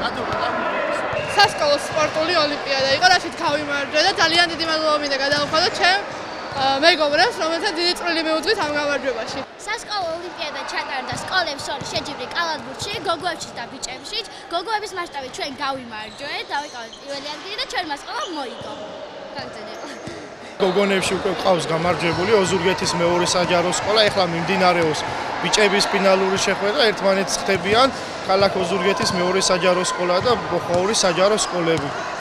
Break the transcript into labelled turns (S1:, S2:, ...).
S1: სასკოლო სპორტული ოლიმპიადა იყო, რაშიც გავიმარჯვე და ძალიან დიდი მადლობა მინდა გადავხადოთ ჩემ მეგობრებს, რომელთაც დიდი წვლილი მიუძღვით ამ გამარჯვებაში.
S2: სასკოლო ოლიმპიადა ჩატარდა სკოლებს შორის შეჯიბრი კალათბურთში, გოგოებშიც და ბიჭებშიც. გოგოების მასშტაბით ჩვენ გავიმარჯვეთ, დავიკავეთ პირველი ადგილი და ჩვენმა სკოლამ მოიგო. გაგზავნება.
S3: გოგონებში უკვე ყავს გამარჯვებული ოზურგეთის მეორე საჯარო სკოლა, ეხლა მიმდინარეობს ბიჭების ფინალური შეხვედრა, ერთმანეთს ხდებიან ქალაქ ოზურგეთის მეორე საჯარო სკოლა და ბოხაურის საჯარო სკოლები.